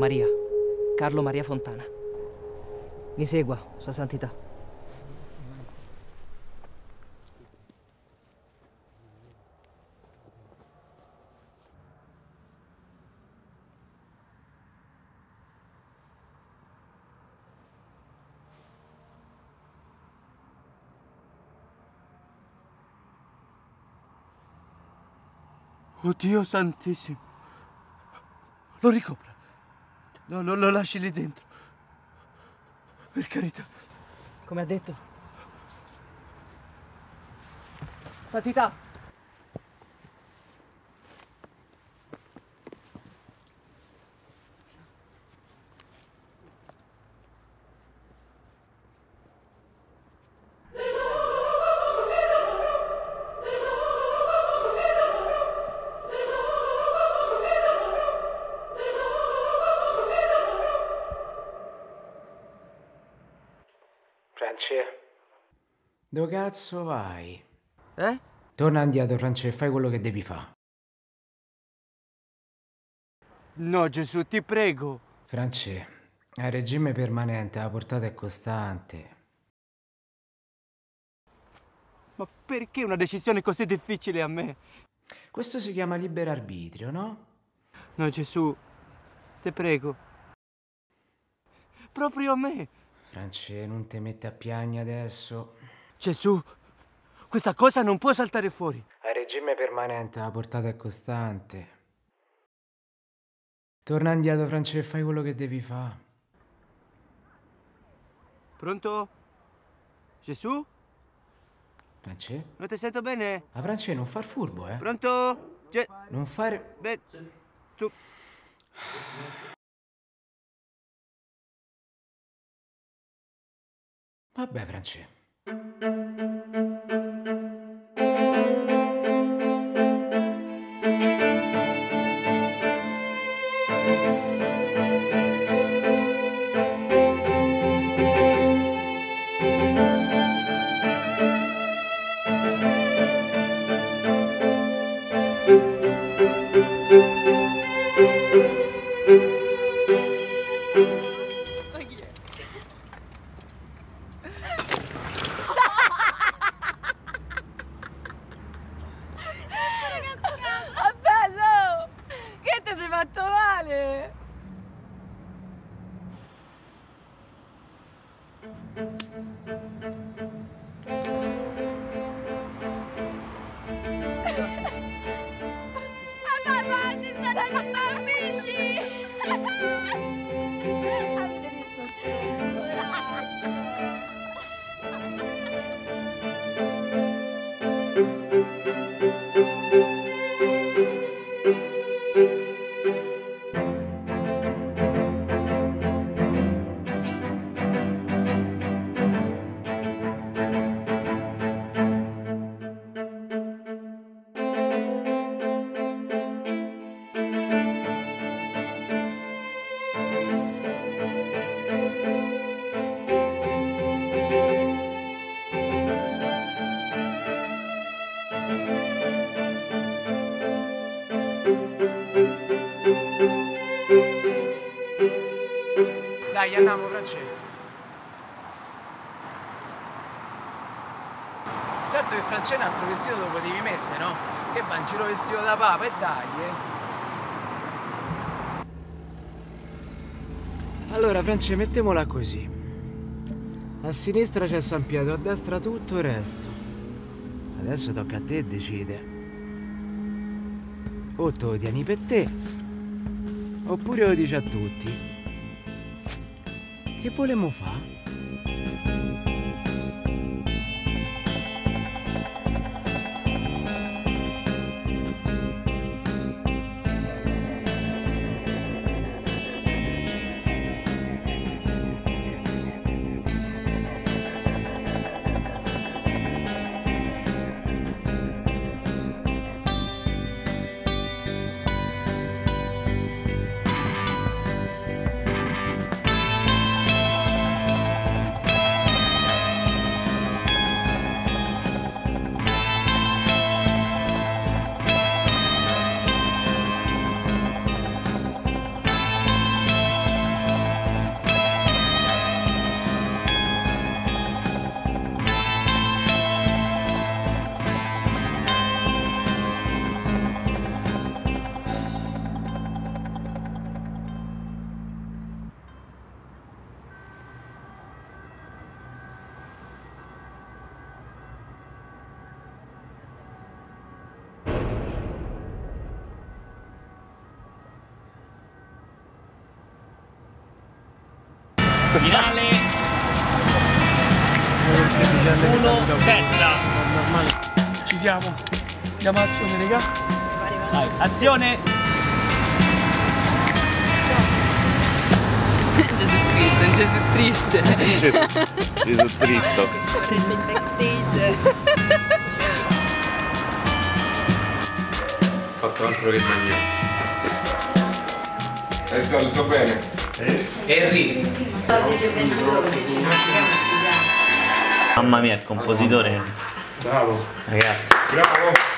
Maria, Carlo Maria Fontana. Mi segua, Sua Santità. Oddio santissimo. Lo ricopra. No, non lo lasci lì dentro. Per carità. Come ha detto? Santità! Francesco, dove cazzo vai? Eh? Torna indietro, Francesco, fai quello che devi fare. No, Gesù, ti prego. Francesco, a regime permanente la portata è costante. Ma perché una decisione così difficile a me? Questo si chiama libero arbitrio, no? No, Gesù, ti prego. Proprio a me. Francesco, non ti metti a piangere adesso. Gesù, questa cosa non può saltare fuori. A regime permanente la portata è costante. Torna indietro, Francesco, fai quello che devi fare. Pronto? Gesù? Francesco? Non ti sento bene? Ah, Francesco, non far furbo, eh? Pronto? Non fare... Beh, tu... Vabbè, Francesco. Ah, bello! Che ti sei fatto male? Mamma, ti stanno bambisci! Dai, andiamo, Francesco. Certo che Francesco un altro vestito lo potevi mettere, no? Che va in giro vestito da papa e dai, Allora, Francesco, mettemola così. A sinistra c'è San Pietro, a destra tutto il resto. Adesso tocca a te decidere. O te lo tieni per te, oppure lo dici a tutti. Che volemo fare? Finale 1, terza. Normale. Ci siamo. Andiamo azione, raga. Vai, azione. Gesù Cristo, un Gesù triste. Gesù Cristo. Backstage. Fatto altro che mangiare. È stato tutto bene? Henry. Mamma mia, il compositore. Bravo. Ragazzi. Bravo.